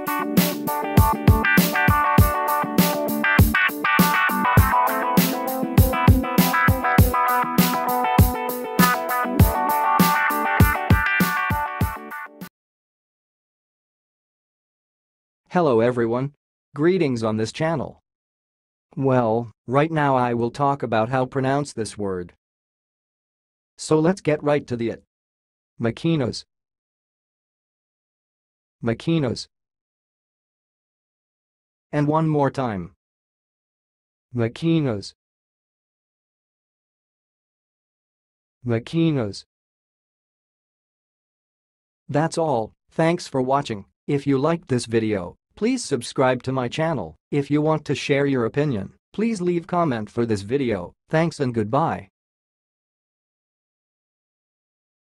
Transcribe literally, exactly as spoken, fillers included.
Hello everyone. Greetings on this channel. Well, right now I will talk about how pronounce this word. So let's get right to the it. Mah-kee-nohz. Mah-kee-nohz. And one more time. Mah-kee-nohz. Mah-kee-nohz. That's all. Thanks for watching. If you liked this video, please subscribe to my channel. If you want to share your opinion, please leave comment for this video. Thanks and goodbye.